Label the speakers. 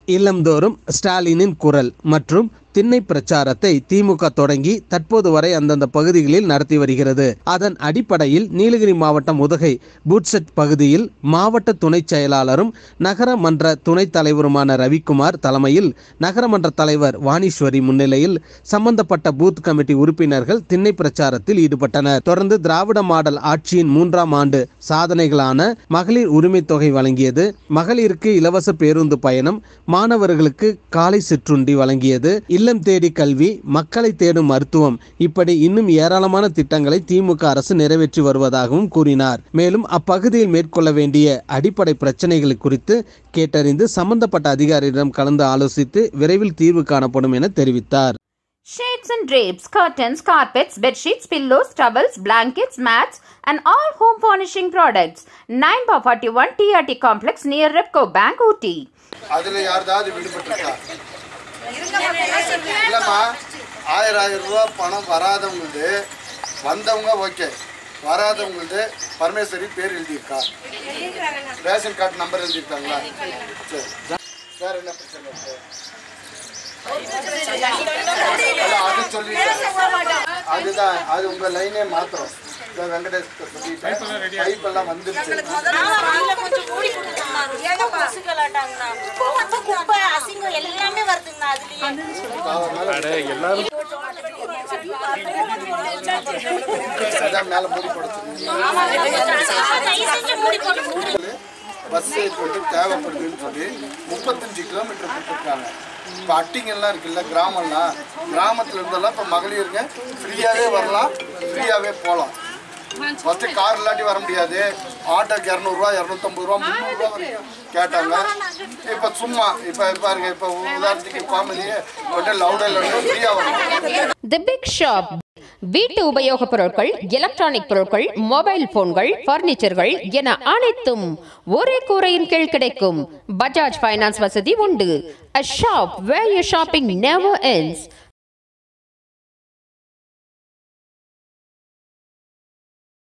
Speaker 1: இல்லம்தோறும் ஸ்டாலினின் குரல் மற்றும் திண்ணை பிரச்சாரத்தை திமுக தொடங்கி தற்போது வரை அந்தந்த பகுதிகளில் நடத்தி வருகிறது. அதன் அடிப்படையில் நீலகிரி மாவட்டம் உதகை பூட்செட் பகுதியில் மாவட்ட துணை செயலாளரும் நகரமன்ற துணைத் தலைவருமான ரவிக்குமார் தலைமையில் நகரமன்ற தலைவர் வாணீஸ்வரி முன்னிலையில் சம்பந்தப்பட்ட பூத் கமிட்டி உறுப்பினர்கள் திண்ணை பிரச்சாரத்தில் ஈடுபட்டனர். தொடர்ந்து திராவிட மாடல் ஆட்சியின் 3ஆம் ஆண்டு சாதனைகளான மகளிர் உரிமை தொகை வழங்கியது, மகளிருக்கு இலவச பேருந்து பயணம், மாணவர்களுக்கு காலை சிற்றுண்டி வழங்கியது, இல்லம் தேடி கல்வி, மக்களை தேடும் மருத்துவம், இப்படி இன்னும் ஏராளமான திட்டங்களை திமுக அரசு நிறைவேற்றி வருவதாகவும் கூறினார். மேலும் அப்பகுதியில் மேற்கொள்ள வேண்டிய அடிப்படை பிரச்சனைகள் குறித்து கேட்டறிந்து சம்பந்தப்பட்ட அதிகாரிகளிடம் கலந்து ஆலோசித்து விரைவில் தீர்வு காணப்படும் என தெரிவித்தார்.
Speaker 2: Shades and drapes, curtains, carpets, bedsheets, pillows, towels, blankets, mats and all home furnishing products. 9/41 TRT Complex near Repco Bank, Ooty.
Speaker 3: அதுல யாராவது விடுபட்டிருக்கா? இல்லம்மா, 1000 ரூபாய் பணம் வராதவங்களுக்கு, வந்தவங்க ஓகே, வராதவங்களுக்கு பரமேஸ்வரி பேர் எழுதியிருக்கா? ரேஷன் கார்டு நம்பர் எழுதியிருக்காங்களா? சரி, வேற என்ன பிரச்சனை இருக்கு? அது சொல்லிட்டேன். அதுதான், அது உங்க லைனே மாத்திரம். வெங்கடேஷ் பைப் எல்லாம் வந்துருச்சு. மேல மூடி பஸ் தேவைப்படுதுன்னு சொல்லி 35 கிலோமீட்டர் கொடுத்துருக்காங்க. இப்போ அட்டிங்கெல்லாம் இருக்குல்ல, கிராமத்தில் இருந்தெல்லாம் இப்போ மகளிருங்க ஃப்ரீயாகவே வரலாம், ஃப்ரீயாகவே போகலாம். ஃபஸ்ட்டு கார் இல்லாட்டி வர முடியாது. ஆட்டோக்கு 200 ரூபா, 250 ரூபா, 300 ரூபா வரைக்கும் கேட்டாங்க. இப்போ சும்மா இப்போ பாருங்க, இப்போ உதாரணத்துக்கு ஃபேமிலியே லவுடில் ஃப்ரீயாக வரும்.
Speaker 2: The Big Shop. வீட்டு உபயோகப் பொருட்கள், எலக்ட்ரானிக் பொருட்கள், மொபைல் போன்கள், பர்னிச்சர்கள் என அனைத்தும் ஒரே கூரையின் கீழ் கிடைக்கும். பஜாஜ் ஃபைனான்ஸ் வசதி உண்டு. A shop where your shopping never ends.